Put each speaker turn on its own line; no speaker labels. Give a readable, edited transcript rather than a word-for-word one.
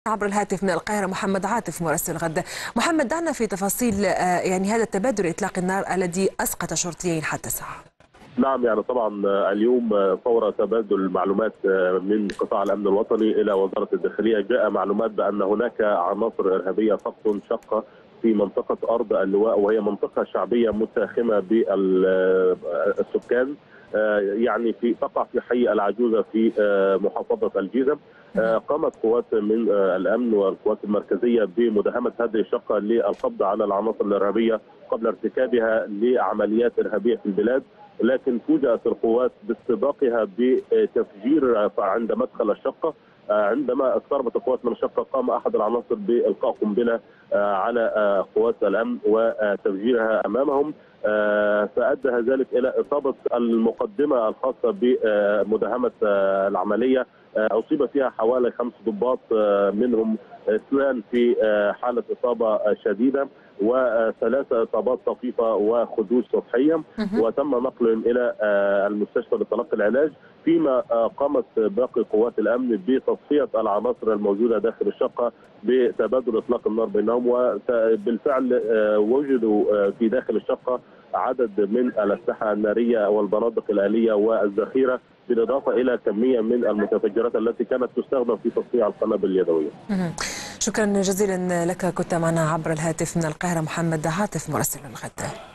عبر الهاتف من القاهرة محمد عاطف مراسل الغد. محمد، دعنا في تفاصيل هذا التبادل إطلاق النار الذي أسقط شرطيين حتى الساعة.
نعم، يعني طبعا اليوم فور تبادل معلومات من قطاع الامن الوطني الى وزاره الداخليه جاء معلومات بان هناك عناصر ارهابيه تقطن شقه في منطقه ارض اللواء، وهي منطقه شعبيه متاخمه بالسكان، يعني تقع في حي العجوزه في محافظه الجيزه. قامت قوات من الامن والقوات المركزيه بمداهمه هذه الشقه للقبض على العناصر الارهابيه قبل ارتكابها لعمليات ارهابيه في البلاد، لكن فوجئت القوات باستباقها بتفجير عند مدخل الشقه. عندما اقتربت القوات من الشقه قام احد العناصر بالقاء قنبله على قوات الامن وتفجيرها امامهم، فادى ذلك الى اصابه المقدمه الخاصه بمداهمه العمليه. اصيب فيها حوالي 5 ضباط، منهم 2 في حاله اصابه شديده و3 اصابات طفيفه وخدوش سطحيه، وتم نقلهم الى المستشفى لتلقي العلاج، فيما قامت باقي قوات الامن بتصفيه العناصر الموجوده داخل الشقه بتبادل اطلاق النار بينهم. وبالفعل وجدوا في داخل الشقه عدد من الاسلحه الناريه والبنادق الاليه والذخيره، بالاضافه الى كميه من المتفجرات التي كانت تستخدم في تصنيع القنابل اليدويه.
شكرا جزيلا لك، كنت معنا عبر الهاتف من القاهرة محمد عاطف مراسل الغد.